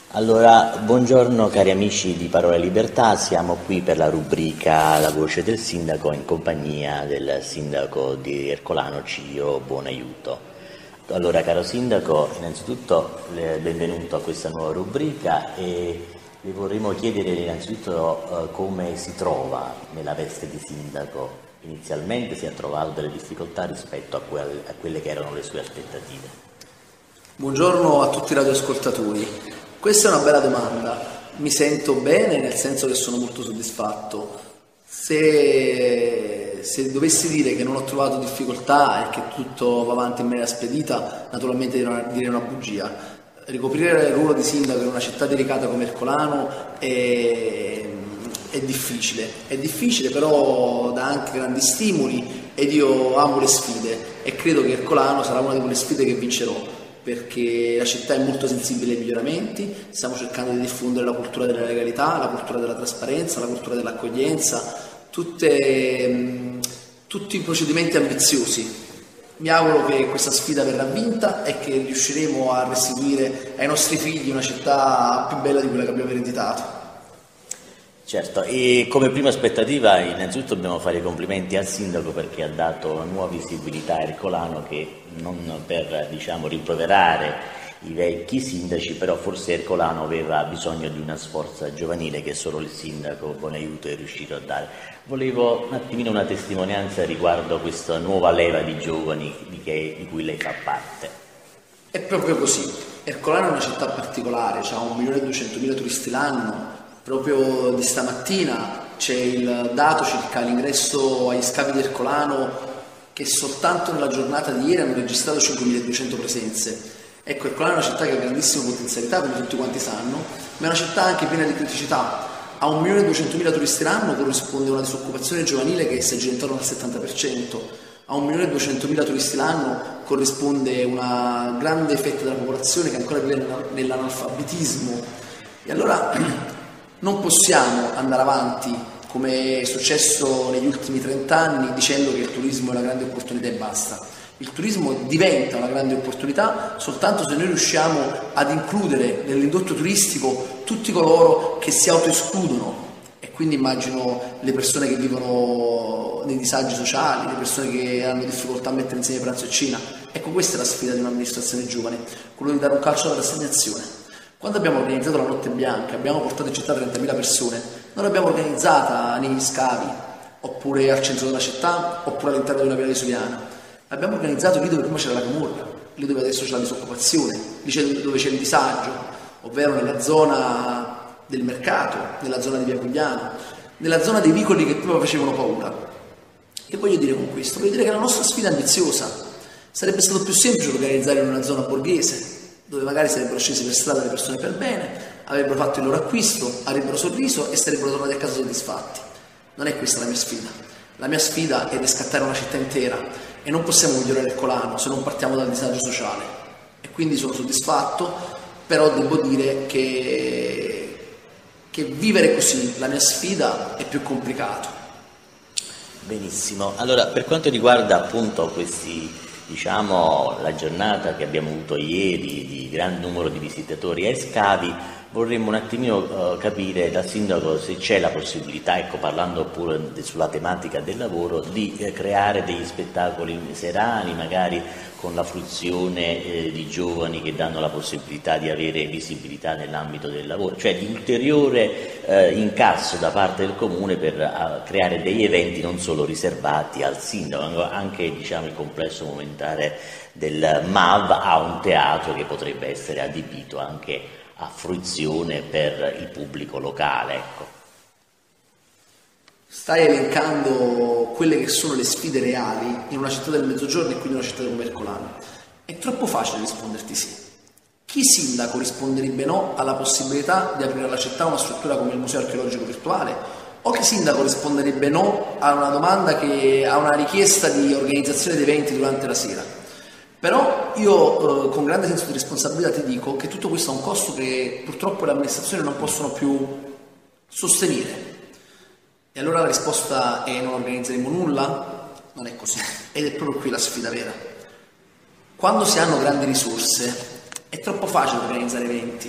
Allora, buongiorno cari amici di Parola e Libertà, siamo qui per la rubrica La voce del sindaco in compagnia del sindaco di Ercolano Ciro Buonaiuto. Allora, caro sindaco, innanzitutto benvenuto a questa nuova rubrica e le vorremmo chiedere innanzitutto come si trova nella veste di sindaco. Inizialmente si è trovato delle difficoltà rispetto a quelle che erano le sue aspettative. Buongiorno a tutti i radioascoltatori. Questa è una bella domanda. Mi sento bene nel senso che sono molto soddisfatto. Se dovessi dire che non ho trovato difficoltà e che tutto va avanti in maniera spedita, naturalmente direi una bugia. Ricoprire il ruolo di sindaco in una città delicata come Ercolano è difficile, però dà anche grandi stimoli ed io amo le sfide e credo che Ercolano sarà una di quelle sfide che vincerò, perché la città è molto sensibile ai miglioramenti. Stiamo cercando di diffondere la cultura della legalità, la cultura della trasparenza, la cultura dell'accoglienza, tutti i procedimenti ambiziosi. Mi auguro che questa sfida verrà vinta e che riusciremo a restituire ai nostri figli una città più bella di quella che abbiamo ereditato. Certo, e come prima aspettativa innanzitutto dobbiamo fare i complimenti al sindaco perché ha dato una nuova visibilità a Ercolano, che non per rimproverare i vecchi sindaci, però forse Ercolano aveva bisogno di una sforza giovanile che solo il sindaco Buonaiuto è riuscito a dare. Volevo un attimino una testimonianza riguardo a questa nuova leva di giovani di cui lei fa parte. È proprio così. Ercolano è una città particolare, ha 1.200.000 turisti l'anno. Proprio di stamattina c'è il dato circa l'ingresso agli scavi di Ercolano che soltanto nella giornata di ieri hanno registrato 5.200 presenze. Ecco, Ercolano è una città che ha grandissime potenzialità, come tutti quanti sanno, ma è una città anche piena di criticità. A 1.200.000 turisti l'anno corrisponde una disoccupazione giovanile che si aggira intorno al 70%. A 1.200.000 turisti l'anno corrisponde una grande fetta della popolazione che ancora vive nell'analfabetismo. E allora non possiamo andare avanti come è successo negli ultimi 30 anni dicendo che il turismo è una grande opportunità e basta. Il turismo diventa una grande opportunità soltanto se noi riusciamo ad includere nell'indotto turistico tutti coloro che si autoescludono, e quindi immagino le persone che vivono nei disagi sociali, le persone che hanno difficoltà a mettere insieme pranzo e cena. Ecco, questa è la sfida di un'amministrazione giovane, quello di dare un calcio alla rassegnazione. Quando abbiamo organizzato la Notte Bianca, abbiamo portato in città 30.000 persone, non l'abbiamo organizzata negli scavi, oppure al centro della città, oppure all'interno di una via vesuviana. L'abbiamo organizzato lì dove prima c'era la camorra, lì dove adesso c'è la disoccupazione, lì dove c'è il disagio, ovvero nella zona del mercato, nella zona di Via Cugliano, nella zona dei vicoli che prima facevano paura. Che voglio dire con questo? Voglio dire che la nostra sfida è ambiziosa. Sarebbe stato più semplice organizzare in una zona borghese, dove magari sarebbero scesi per strada le persone per bene, avrebbero fatto il loro acquisto, avrebbero sorriso e sarebbero tornati a casa soddisfatti. Non è questa la mia sfida. La mia sfida è riscattare una città intera e non possiamo migliorare Ercolano se non partiamo dal disagio sociale. E quindi sono soddisfatto, però devo dire che vivere così la mia sfida è più complicato. Benissimo, allora per quanto riguarda appunto la giornata che abbiamo avuto ieri di grande numero di visitatori ai scavi, vorremmo un attimino capire dal sindaco se c'è la possibilità, ecco, parlando pure sulla tematica del lavoro, di creare degli spettacoli serali, magari con la fruizione di giovani che danno la possibilità di avere visibilità nell'ambito del lavoro, cioè di ulteriore incasso da parte del Comune per creare degli eventi non solo riservati al sindaco, anche il complesso monumentale del MAV ha un teatro che potrebbe essere adibito anche a fruizione per il pubblico locale. Ecco. Stai elencando quelle che sono le sfide reali in una città del Mezzogiorno e quindi una città come Ercolano. È troppo facile risponderti sì. Chi sindaco risponderebbe no alla possibilità di aprire alla città una struttura come il Museo Archeologico Virtuale? O che sindaco risponderebbe no a una domanda a una richiesta di organizzazione di eventi durante la sera? Però io con grande senso di responsabilità ti dico che tutto questo ha un costo che purtroppo le amministrazioni non possono più sostenere. E allora la risposta è: non organizzeremo nulla? Non è così, ed è proprio qui la sfida vera. Quando si hanno grandi risorse è troppo facile organizzare eventi,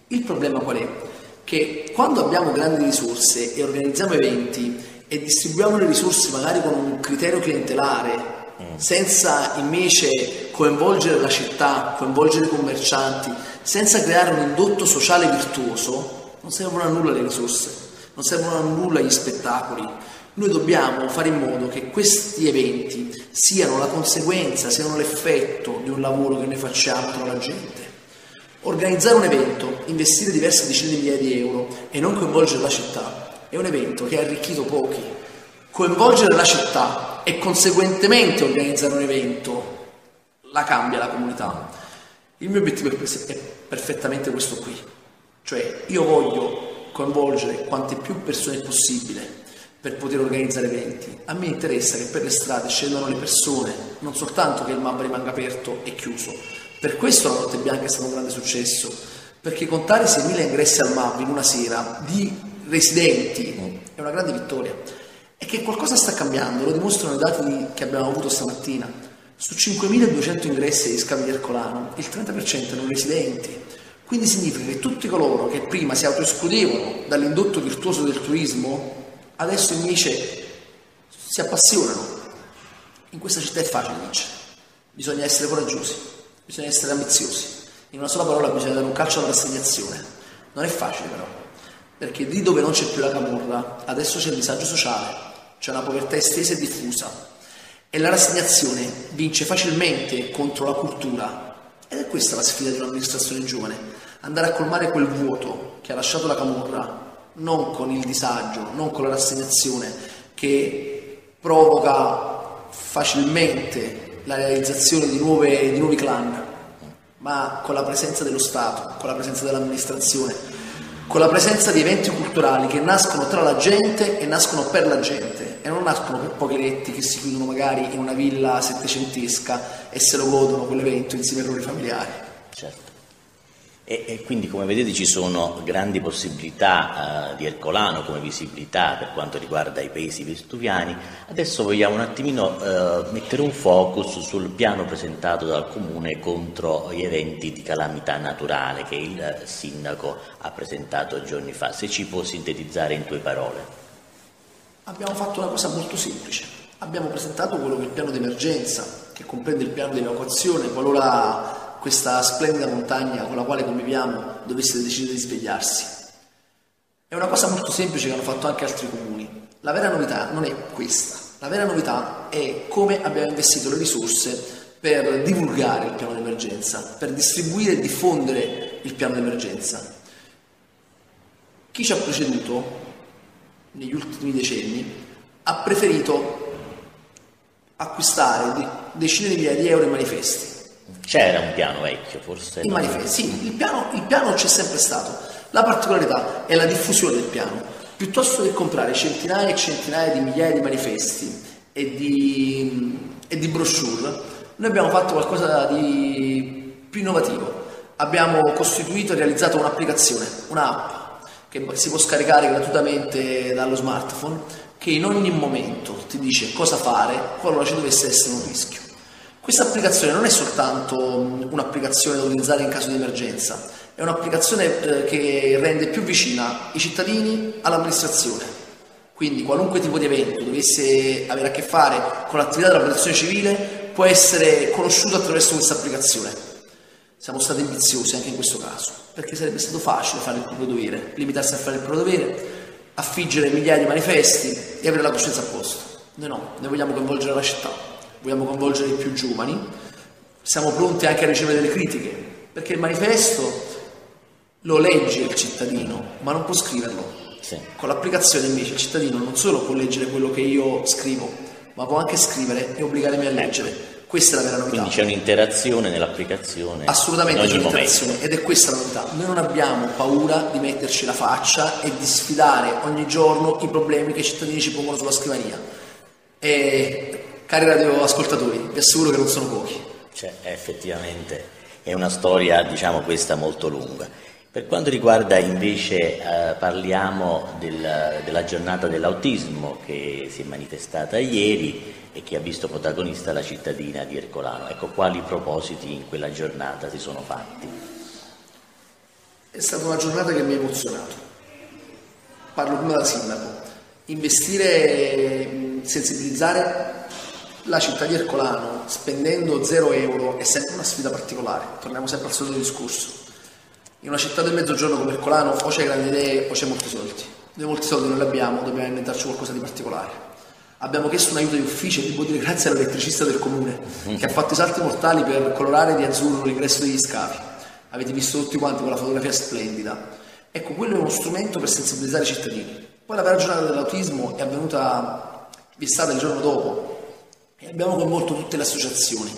Il problema qual è? Che quando abbiamo grandi risorse e organizziamo eventi e distribuiamo le risorse magari con un criterio clientelare, senza invece coinvolgere la città, coinvolgere i commercianti, senza creare un indotto sociale virtuoso, non servono a nulla le risorse, non servono a nulla gli spettacoli. Noi dobbiamo fare in modo che questi eventi siano la conseguenza, siano l'effetto di un lavoro che noi facciamo tra la gente. Organizzare un evento, investire diverse decine di migliaia di euro e non coinvolgere la città è un evento che ha arricchito pochi. Coinvolgere la città e conseguentemente organizzare un evento la cambia la comunità. Il mio obiettivo è perfettamente questo qui, cioè io voglio coinvolgere quante più persone possibile per poter organizzare eventi. A me interessa che per le strade scendano le persone, non soltanto che il MAB rimanga aperto e chiuso. Per questo la Notte Bianca è stato un grande successo, perché contare 6.000 ingressi al MAB in una sera di residenti è una grande vittoria. E che qualcosa sta cambiando, lo dimostrano i dati che abbiamo avuto stamattina. Su 5.200 ingressi agli scavi di Ercolano, il 30% erano residenti. Quindi significa che tutti coloro che prima si autoescludevano dall'indotto virtuoso del turismo, adesso invece si appassionano. In questa città è facile vincere, bisogna essere coraggiosi, bisogna essere ambiziosi. In una sola parola bisogna dare un calcio alla rassegnazione. Non è facile però, perché lì dove non c'è più la camorra, adesso c'è il disagio sociale, c'è una povertà estesa e diffusa. E la rassegnazione vince facilmente contro la cultura. Ed è questa la sfida di un'amministrazione giovane, andare a colmare quel vuoto che ha lasciato la camorra, non con il disagio, non con la rassegnazione che provoca facilmente la realizzazione di nuovi clan, ma con la presenza dello Stato, con la presenza dell'amministrazione, con la presenza di eventi culturali che nascono tra la gente e nascono per la gente e non nascono per pocheretti che si chiudono magari in una villa settecentesca e se lo godono quell'evento insieme ai loro familiari. Certo. E quindi, come vedete, ci sono grandi possibilità di Ercolano come visibilità per quanto riguarda i paesi vestuviani. Adesso vogliamo un attimino mettere un focus sul piano presentato dal Comune contro gli eventi di calamità naturale che il Sindaco ha presentato giorni fa. Se ci può sintetizzare in 2 parole. Abbiamo fatto una cosa molto semplice. Abbiamo presentato quello che è il piano d'emergenza, che comprende il piano di evacuazione qualora questa splendida montagna con la quale conviviamo dovesse decidere di svegliarsi. È una cosa molto semplice che hanno fatto anche altri comuni. La vera novità non è questa, la vera novità è come abbiamo investito le risorse per divulgare il piano d'emergenza, per distribuire e diffondere il piano d'emergenza. Chi ci ha preceduto negli ultimi decenni ha preferito acquistare decine di migliaia di euro in manifesti. C'era un piano vecchio, forse? I manifesti, sì, il piano c'è sempre stato. La particolarità è la diffusione del piano. Piuttosto che comprare centinaia e centinaia di migliaia di manifesti e di brochure, noi abbiamo fatto qualcosa di più innovativo. Abbiamo costituito e realizzato un'applicazione, un'app, che si può scaricare gratuitamente dallo smartphone, che in ogni momento ti dice cosa fare qualora ci dovesse essere un rischio. Questa applicazione non è soltanto un'applicazione da utilizzare in caso di emergenza, è un'applicazione che rende più vicina i cittadini all'amministrazione. Quindi qualunque tipo di evento dovesse avere a che fare con l'attività della protezione civile può essere conosciuto attraverso questa applicazione. Siamo stati ambiziosi anche in questo caso, perché sarebbe stato facile fare il proprio dovere, limitarsi a fare il proprio dovere, affiggere migliaia di manifesti e avere la coscienza a posto. Noi no, noi vogliamo coinvolgere la città. Vogliamo coinvolgere i più giovani, siamo pronti anche a ricevere le critiche, perché il manifesto lo legge il cittadino, ma non può scriverlo. Sì. Con l'applicazione invece il cittadino non solo può leggere quello che io scrivo, ma può anche scrivere e obbligarmi a leggere. Questa è la vera novità. Quindi c'è un'interazione nell'applicazione. Assolutamente c'è un'interazione ed è questa la novità. Noi non abbiamo paura di metterci la faccia e di sfidare ogni giorno i problemi che i cittadini ci pongono sulla scrivania. Cari radioascoltatori, vi assicuro che non sono pochi. Cioè, effettivamente è una storia, diciamo, questa molto lunga. Per quanto riguarda invece, parliamo della giornata dell'autismo che si è manifestata ieri e che ha visto protagonista la cittadina di Ercolano. Ecco, quali propositi in quella giornata si sono fatti? È stata una giornata che mi ha emozionato. Parlo prima da sindaco. Investire, sensibilizzare la città di Ercolano spendendo 0 euro è sempre una sfida particolare. Torniamo sempre al solito discorso. In una città del mezzogiorno come Ercolano o c'è grandi idee o c'è molti soldi. Noi molti soldi non li abbiamo, dobbiamo inventarci qualcosa di particolare. Abbiamo chiesto un aiuto di ufficio e devo dire grazie all'elettricista del comune che ha fatto i salti mortali per colorare di azzurro l'ingresso degli scavi. Avete visto tutti quanti quella fotografia splendida. Ecco, quello è uno strumento per sensibilizzare i cittadini. Poi la vera giornata dell'autismo è avvenuta, vi è stata il giorno dopo e abbiamo coinvolto tutte le associazioni.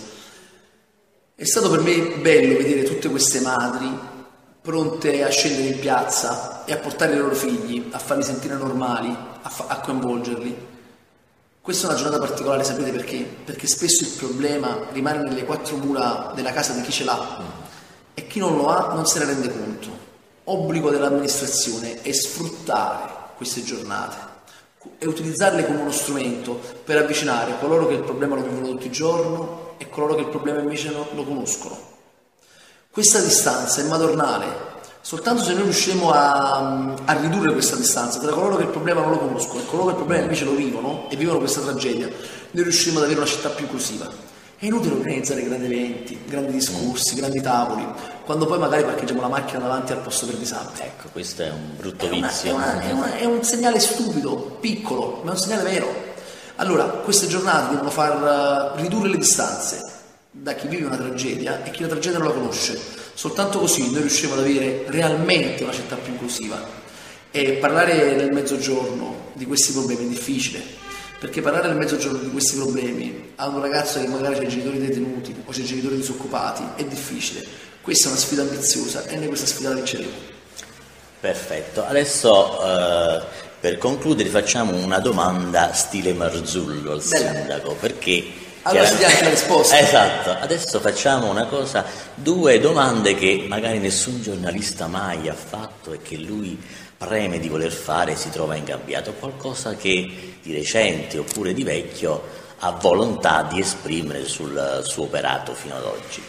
È stato per me bello vedere tutte queste madri pronte a scendere in piazza e a portare i loro figli, a farli sentire normali, a coinvolgerli. Questa è una giornata particolare, sapete perché? Perché spesso il problema rimane nelle 4 mura della casa di chi ce l'ha e chi non lo ha non se ne rende conto. Obbligo dell'amministrazione è sfruttare queste giornate e utilizzarle come uno strumento per avvicinare coloro che il problema lo vivono tutti i giorni e coloro che il problema invece non lo conoscono. Questa distanza è madornale. Soltanto se noi riusciamo a ridurre questa distanza tra coloro che il problema non lo conoscono e coloro che il problema invece lo vivono e vivono questa tragedia, noi riusciremo ad avere una città più inclusiva. È inutile organizzare grandi eventi, grandi discorsi, grandi tavoli, quando poi magari parcheggiamo la macchina davanti al posto per disabili. Ecco, questo è un brutto vizio. È un segnale stupido, piccolo, ma è un segnale vero. Allora, queste giornate devono far ridurre le distanze da chi vive una tragedia e chi la tragedia non la conosce. Soltanto così noi riusciremo ad avere realmente una città più inclusiva. E parlare nel mezzogiorno di questi problemi è difficile, perché parlare nel mezzogiorno di questi problemi a un ragazzo che magari ha i genitori detenuti o c'è i genitori disoccupati è difficile. Questa è una sfida ambiziosa e noi questa sfida la vinceremo. Perfetto, adesso per concludere facciamo una domanda stile Marzullo al sindaco, perché allora si dia anche la risposta. Esatto, adesso facciamo una cosa, 2 domande che magari nessun giornalista mai ha fatto e che lui preme di voler fare e si trova ingabbiato, qualcosa che di recente oppure di vecchio ha volontà di esprimere sul suo operato fino ad oggi.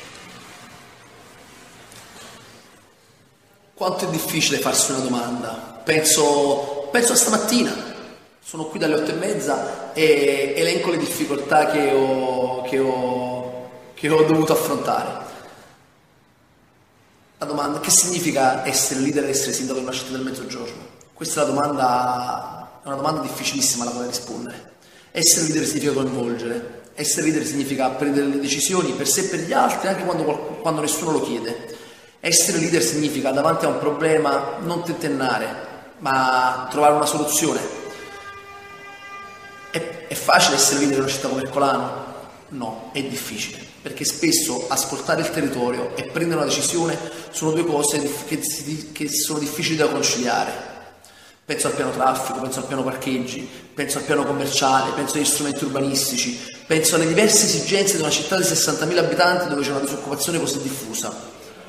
Quanto è difficile farsi una domanda? Penso a stamattina. Sono qui dalle 8:30 e elenco le difficoltà che ho dovuto affrontare. La domanda: che significa essere leader e essere sindaco di una città del mezzogiorno? Questa è una domanda difficilissima alla quale rispondere. Essere leader significa coinvolgere, essere leader significa prendere le decisioni per sé e per gli altri anche quando nessuno lo chiede. Essere leader significa davanti a un problema non tentennare, ma trovare una soluzione. È facile essere leader in una città come Ercolano? No, è difficile, perché spesso ascoltare il territorio e prendere una decisione sono 2 cose che sono difficili da conciliare. Penso al piano traffico, penso al piano parcheggi, penso al piano commerciale, penso agli strumenti urbanistici, penso alle diverse esigenze di una città di 60.000 abitanti dove c'è una disoccupazione così diffusa.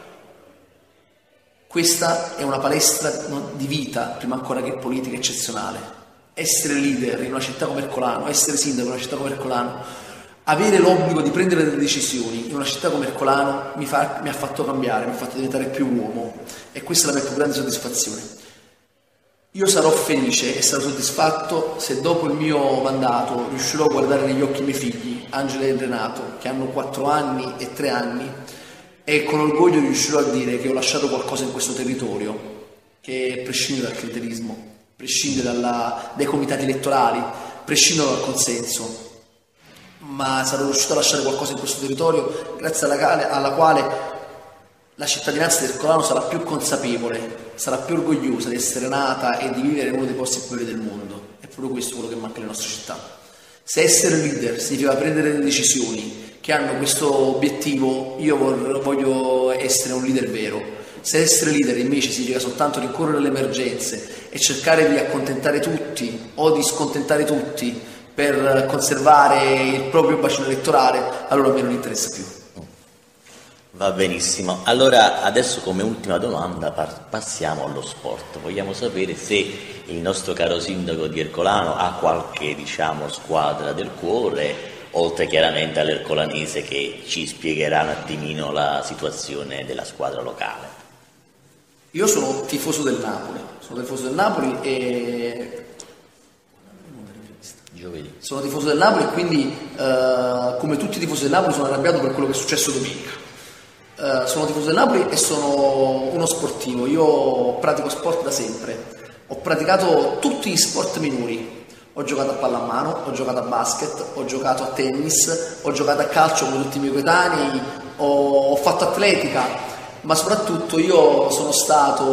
Questa è una palestra di vita, prima ancora che politica, eccezionale. Essere leader in una città come Ercolano, essere sindaco in una città come Ercolano, avere l'obbligo di prendere delle decisioni in una città come Ercolano mi ha fatto cambiare, mi ha fatto diventare più uomo e questa è la mia più grande soddisfazione. Io sarò felice e sarò soddisfatto se dopo il mio mandato riuscirò a guardare negli occhi i miei figli, Angela e Renato, che hanno 4 anni e 3 anni, e con orgoglio riuscirò a dire che ho lasciato qualcosa in questo territorio che prescinde dal clientelismo, prescinde dai comitati elettorali, prescinde dal consenso, ma sarò riuscito a lasciare qualcosa in questo territorio grazie alla quale la cittadinanza di Ercolano sarà più consapevole, sarà più orgogliosa di essere nata e di vivere in uno dei posti più belli del mondo. È proprio questo quello che manca alle nostre città. Se essere leader significa prendere delle decisioni che hanno questo obiettivo, io voglio essere un leader vero. Se essere leader invece significa soltanto rincorrere le emergenze e cercare di accontentare tutti o di scontentare tutti per conservare il proprio bacino elettorale, allora a me non interessa più. Va benissimo, allora adesso come ultima domanda passiamo allo sport. Vogliamo sapere se il nostro caro sindaco di Ercolano ha qualche, squadra del cuore, oltre chiaramente all'ercolanese che ci spiegherà un attimino la situazione della squadra locale. Io sono tifoso del Napoli e giovedì. sono tifoso del Napoli e quindi come tutti i tifosi del Napoli sono arrabbiato per quello che è successo domenica. Sono tifoso del Napoli e sono uno sportivo, io pratico sport da sempre, ho praticato tutti gli sport minori, ho giocato a pallamano, ho giocato a basket, ho giocato a tennis, ho giocato a calcio come tutti i miei coetanei, ho fatto atletica, ma soprattutto io sono stato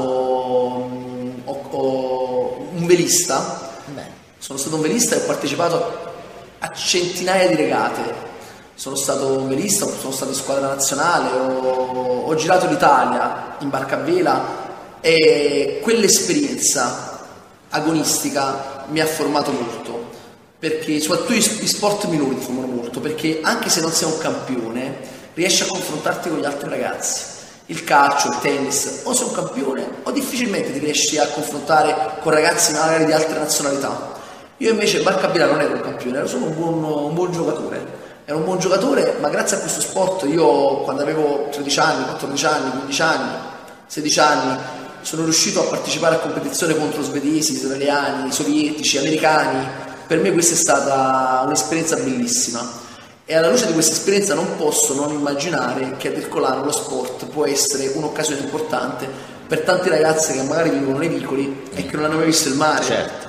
un velista. Sono stato un velista e ho partecipato a centinaia di regate. Sono stato un velista, sono stato in squadra nazionale, ho girato l'Italia in barca a vela e quell'esperienza agonistica mi ha formato molto, perché soprattutto gli sport minori ti formano molto, perché anche se non sei un campione riesci a confrontarti con gli altri ragazzi. Il calcio, il tennis, o sei un campione o difficilmente ti riesci a confrontare con ragazzi magari di altre nazionalità. Io invece in barca a vela non ero un campione, ero solo un buon giocatore. Ero un buon giocatore, ma grazie a questo sport io quando avevo 13 anni, 14 anni, 15 anni, 16 anni sono riuscito a partecipare a competizioni contro svedesi, israeliani, sovietici, americani. Per me questa è stata un'esperienza bellissima e alla luce di questa esperienza non posso non immaginare che ad Ercolano lo sport può essere un'occasione importante per tanti ragazzi che magari vivono nei vicoli e che non hanno mai visto il mare. Certo.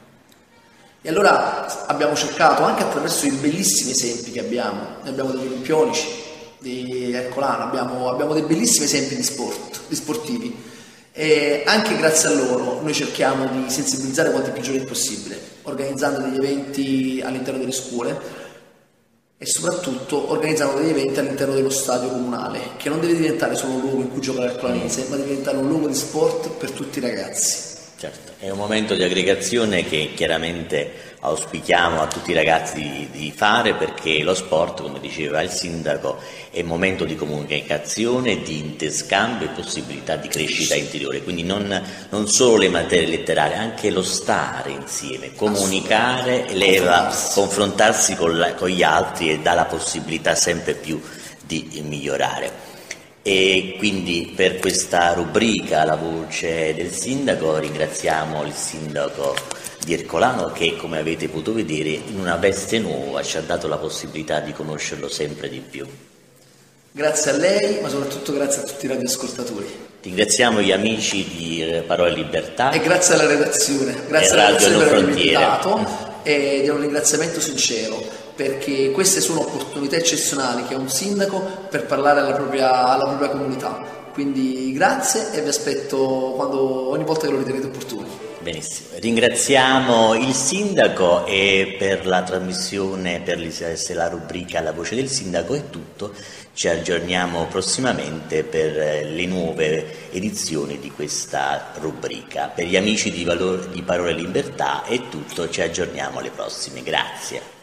E allora abbiamo cercato, anche attraverso i bellissimi esempi che abbiamo, ne abbiamo degli olimpionici di Ercolano, abbiamo dei bellissimi esempi di sportivi, e anche grazie a loro noi cerchiamo di sensibilizzare quanti più giovani possibile, organizzando degli eventi all'interno delle scuole e soprattutto organizzando degli eventi all'interno dello stadio comunale, che non deve diventare solo un luogo in cui gioca l'Ercolanese, ma deve diventare un luogo di sport per tutti i ragazzi. Certo, è un momento di aggregazione che chiaramente auspichiamo a tutti i ragazzi di fare, perché lo sport, come diceva il sindaco, è un momento di comunicazione, di interscambio e possibilità di crescita interiore, quindi non solo le materie letterarie, anche lo stare insieme, comunicare, confrontarsi con gli altri e dà la possibilità sempre più di migliorare. E quindi per questa rubrica La voce del sindaco ringraziamo il sindaco di Ercolano che, come avete potuto vedere, in una veste nuova ci ha dato la possibilità di conoscerlo sempre di più. Grazie a lei, ma soprattutto grazie a tutti i radioascoltatori. Ringraziamo gli amici di Parole Libertà e grazie alla redazione, grazie alla redazione per avermi invitato, ed è un ringraziamento sincero, perché queste sono opportunità eccezionali che ha un sindaco per parlare alla propria comunità. Quindi grazie e vi aspetto ogni volta che lo ritenete opportuno. Benissimo, ringraziamo il sindaco e per la trasmissione, per la rubrica La voce del sindaco è tutto. Ci aggiorniamo prossimamente per le nuove edizioni di questa rubrica. Per gli amici di Parole Libertà è tutto, ci aggiorniamo alle prossime. Grazie.